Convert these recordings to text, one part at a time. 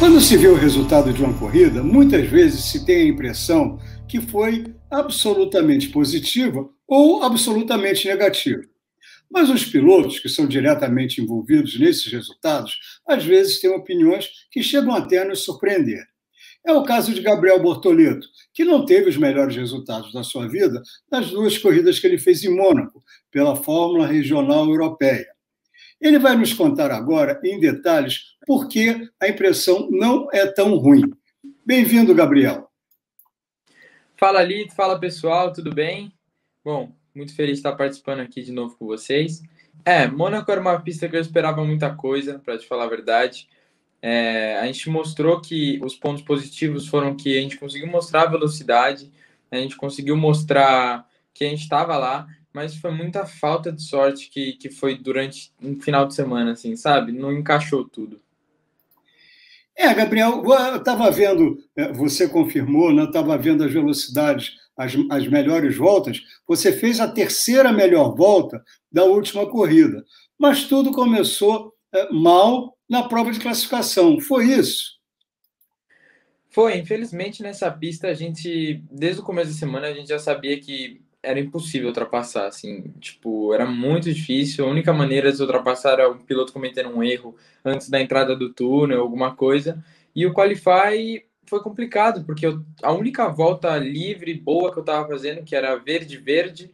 Quando se vê o resultado de uma corrida, muitas vezes se tem a impressão que foi absolutamente positiva ou absolutamente negativa. Mas os pilotos que são diretamente envolvidos nesses resultados, às vezes têm opiniões que chegam até a nos surpreender. É o caso de Gabriel Bortoleto, que não teve os melhores resultados da sua vida nas duas corridas que ele fez em Mônaco, pela Fórmula Regional Europeia. Ele vai nos contar agora, em detalhes, por que a impressão não é tão ruim. Bem-vindo, Gabriel. Fala, Lito. Fala, pessoal. Tudo bem? Bom, muito feliz de estar participando aqui de novo com vocês. Mônaco era uma pista que eu esperava muita coisa, para te falar a verdade. A gente mostrou que os pontos positivos foram que a gente conseguiu mostrar a velocidade, a gente conseguiu mostrar que a gente estava lá, mas foi muita falta de sorte que foi durante um final de semana, assim, sabe? Não encaixou tudo. Gabriel, eu estava vendo, você confirmou, né? Eu estava vendo as velocidades, as melhores voltas. Você fez a terceira melhor volta da última corrida, mas tudo começou mal na prova de classificação. Foi isso? Foi, infelizmente nessa pista a gente, desde o começo da semana, a gente já sabia que era impossível ultrapassar, assim, tipo, era muito difícil, a única maneira de ultrapassar era o piloto cometendo um erro antes da entrada do túnel, alguma coisa, e o Qualify foi complicado, porque a única volta livre, boa que eu tava fazendo, que era verde-verde,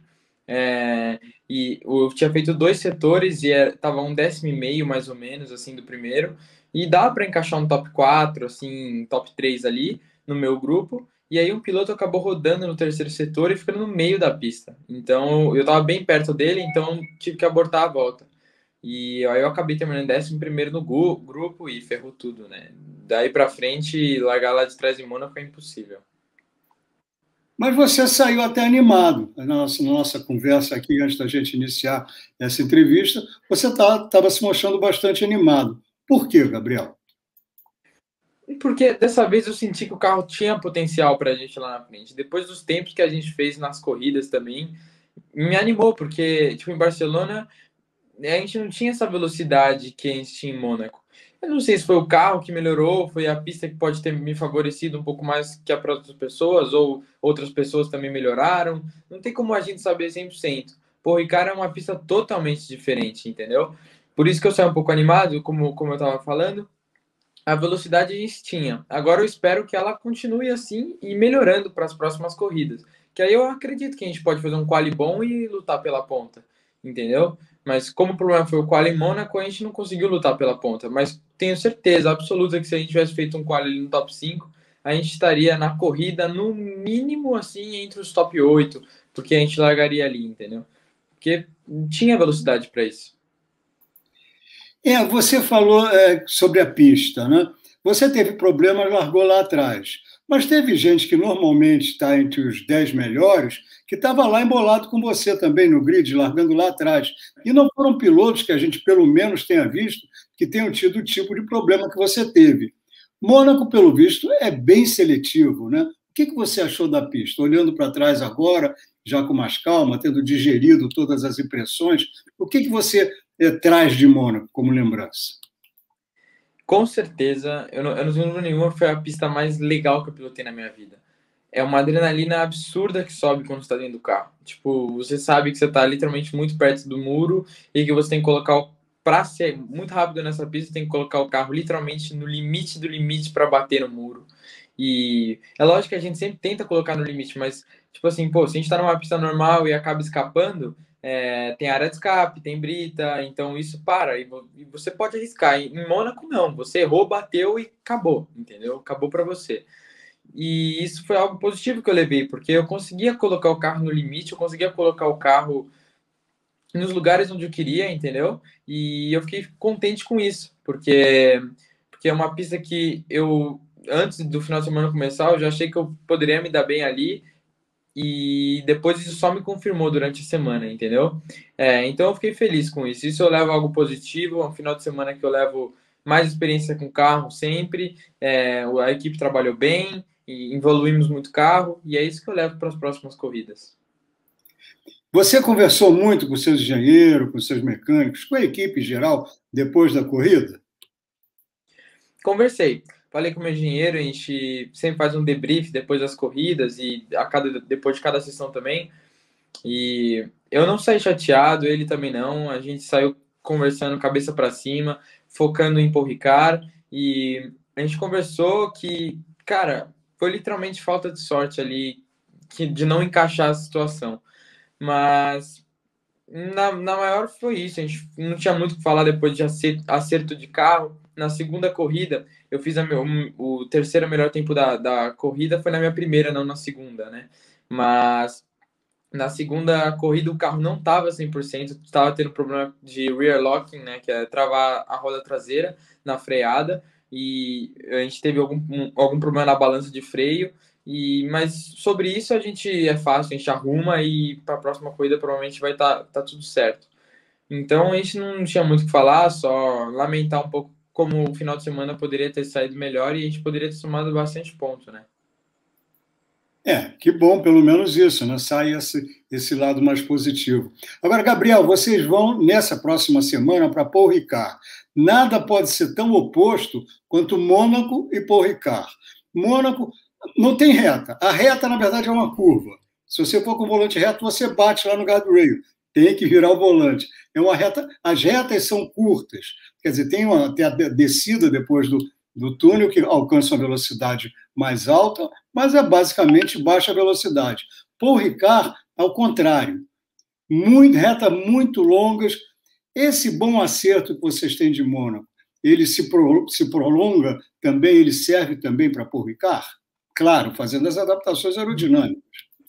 e eu tinha feito dois setores e tava um 10º mais ou menos, assim, do primeiro, e dá para encaixar um top 4 assim, top 3 ali no meu grupo. E aí um piloto acabou rodando no terceiro setor e ficando no meio da pista. Então eu estava bem perto dele, então tive que abortar a volta. E aí eu acabei terminando 11º no grupo e ferrou tudo, né? Daí para frente, largar lá de trás em Mônaco é impossível. Mas você saiu até animado na nossa conversa aqui, antes da gente iniciar essa entrevista. Você estava se mostrando bastante animado. Por quê, Gabriel? Porque dessa vez eu senti que o carro tinha potencial para a gente lá na frente. Depois dos tempos que a gente fez nas corridas também, me animou, porque, tipo, em Barcelona a gente não tinha essa velocidade que a gente tinha em Mônaco. Eu não sei se foi o carro que melhorou, foi a pista que pode ter me favorecido um pouco mais que para outras pessoas, ou outras pessoas também melhoraram. Não tem como a gente saber 100%. Pô, Ricardo é uma pista totalmente diferente, entendeu? Por isso que eu saí um pouco animado, como eu estava falando. A velocidade a gente tinha. Agora eu espero que ela continue assim e melhorando para as próximas corridas. Que aí eu acredito que a gente pode fazer um quali bom e lutar pela ponta, entendeu? Mas como o problema foi o quali em Mônaco, a gente não conseguiu lutar pela ponta. Mas tenho certeza absoluta que se a gente tivesse feito um quali no top 5, a gente estaria na corrida no mínimo assim entre os top 8, porque a gente largaria ali, entendeu? Porque tinha velocidade para isso. Você falou sobre a pista, né? Você teve problemas, largou lá atrás. Mas teve gente que normalmente está entre os 10 melhores, que estava lá embolado com você também no grid, largando lá atrás. E não foram pilotos que a gente, pelo menos, tenha visto que tenham tido o tipo de problema que você teve. Mônaco, pelo visto, é bem seletivo, né? O que você achou da pista? Olhando para trás agora, já com mais calma, tendo digerido todas as impressões, o que você traz de Mônaco como lembrança? Com certeza, eu não tenho dúvida nenhuma, foi a pista mais legal que eu pilotei na minha vida. É uma adrenalina absurda que sobe quando você tá dentro do carro. Tipo, você sabe que você tá literalmente muito perto do muro e que você tem que colocar pra ser muito rápido nessa pista, tem que colocar o carro literalmente no limite do limite para bater no muro. E é lógico que a gente sempre tenta colocar no limite, mas, tipo assim, pô, se a gente tá numa pista normal e acaba escapando, tem área de escape, tem brita, então isso para, e você pode arriscar. Em Mônaco, não, você errou, bateu e acabou, entendeu? Acabou para você. E isso foi algo positivo que eu levei, porque eu conseguia colocar o carro no limite, eu conseguia colocar o carro nos lugares onde eu queria, entendeu? E eu fiquei contente com isso, porque é uma pista que eu, antes do final de semana começar, eu já achei que eu poderia me dar bem ali, e depois isso só me confirmou durante a semana, entendeu? Então eu fiquei feliz com isso. Isso eu levo algo positivo, é um final de semana que eu levo mais experiência com o carro sempre, a equipe trabalhou bem, e evoluímos muito o carro, e é isso que eu levo para as próximas corridas. Você conversou muito com seus engenheiros, com seus mecânicos, com a equipe em geral, depois da corrida? Conversei. falei com o meu engenheiro, a gente sempre faz um debrief depois das corridas e depois de cada sessão também. E eu não saí chateado, ele também não. A gente saiu conversando cabeça para cima, focando em Paul Ricard. E a gente conversou que, cara, foi literalmente falta de sorte ali de não encaixar a situação. Mas na maior foi isso. A gente não tinha muito o que falar depois de acerto de carro. Na segunda corrida, eu fiz o terceiro melhor tempo da corrida, foi na minha primeira, não na segunda, né? Mas na segunda corrida o carro não estava 100%, estava tendo problema de rear locking, né, que é travar a roda traseira na freada, e a gente teve algum problema na balança de freio, mas sobre isso a gente é fácil, a gente arruma e para a próxima corrida provavelmente vai tá tudo certo. Então a gente não tinha muito o que falar, só lamentar um pouco como o final de semana poderia ter saído melhor e a gente poderia ter somado bastante ponto, né? Que bom, pelo menos isso, né? Sai esse lado mais positivo. Agora, Gabriel, vocês vão nessa próxima semana para Paul Ricard. Nada pode ser tão oposto quanto Mônaco e Paul Ricard. Mônaco não tem reta. A reta, na verdade, é uma curva. Se você for com o volante reto, você bate lá no guardrail. Tem que virar o volante. É uma reta. As retas são curtas. Quer dizer, tem a descida depois do túnel, que alcança uma velocidade mais alta, mas é basicamente baixa velocidade. Paul Ricard, ao contrário, reta muito longas. Esse bom acerto que vocês têm de Mônaco, ele se prolonga também, ele serve também para Paul Ricard? Claro, fazendo as adaptações aerodinâmicas.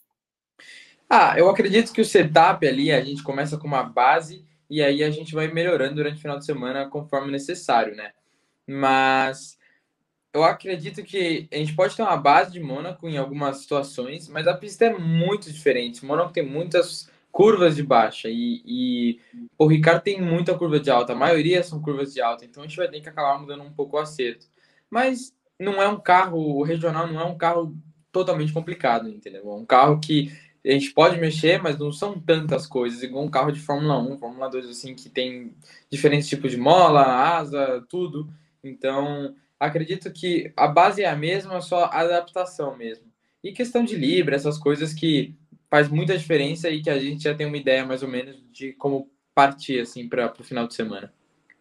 Eu acredito que o setup ali, a gente começa com uma base e aí a gente vai melhorando durante o final de semana conforme necessário, né? Mas eu acredito que a gente pode ter uma base de Mônaco em algumas situações, mas a pista é muito diferente. Mônaco tem muitas curvas de baixa e o Ricard tem muita curva de alta. A maioria são curvas de alta, então a gente vai ter que acabar mudando um pouco o acerto. Mas não é um carro, o regional não é um carro totalmente complicado, entendeu? É um carro que a gente pode mexer, mas não são tantas coisas, igual um carro de Fórmula 1, Fórmula 2, assim, que tem diferentes tipos de mola, asa, tudo. Então, acredito que a base é a mesma, só a adaptação mesmo. E questão de Libra, essas coisas que faz muita diferença e que a gente já tem uma ideia mais ou menos de como partir assim para o final de semana.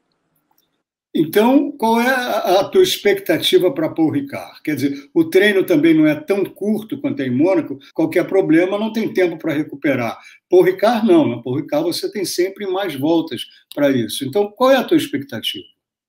Então, qual é a tua expectativa para Paul Ricard? Quer dizer, o treino também não é tão curto quanto é em Mônaco, qualquer problema não tem tempo para recuperar. Paul Ricard não, na Paul Ricard você tem sempre mais voltas para isso. Então, qual é a tua expectativa?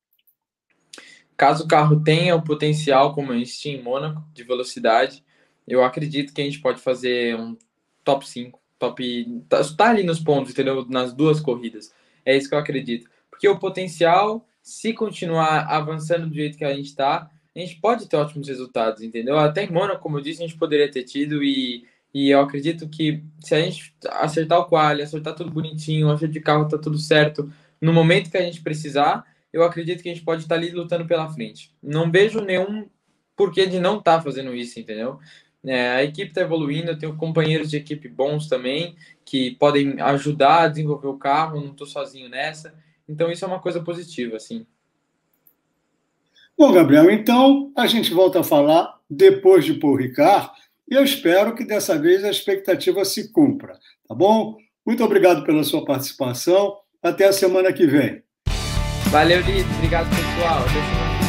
Caso o carro tenha o potencial, como a gente tinha em Mônaco, de velocidade, eu acredito que a gente pode fazer um top 5, tá ali nos pontos, entendeu? Nas duas corridas. É isso que eu acredito. Porque o potencial, se continuar avançando do jeito que a gente pode ter ótimos resultados, entendeu? Até em Mônaco, como eu disse, a gente poderia ter tido e eu acredito que se a gente acertar o quali, acertar tudo bonitinho, o acerto de carro tá tudo certo, no momento que a gente precisar, eu acredito que a gente pode estar ali lutando pela frente. Não vejo nenhum porquê de não estar fazendo isso, entendeu? A equipe está evoluindo, eu tenho companheiros de equipe bons também, que podem ajudar a desenvolver o carro, não estou sozinho nessa. Então isso é uma coisa positiva, assim. Bom, Gabriel, então a gente volta a falar depois de Paul Ricard e eu espero que dessa vez a expectativa se cumpra, tá bom? Muito obrigado pela sua participação. Até a semana que vem. Valeu, Lito. Obrigado, pessoal. Até semana que vem.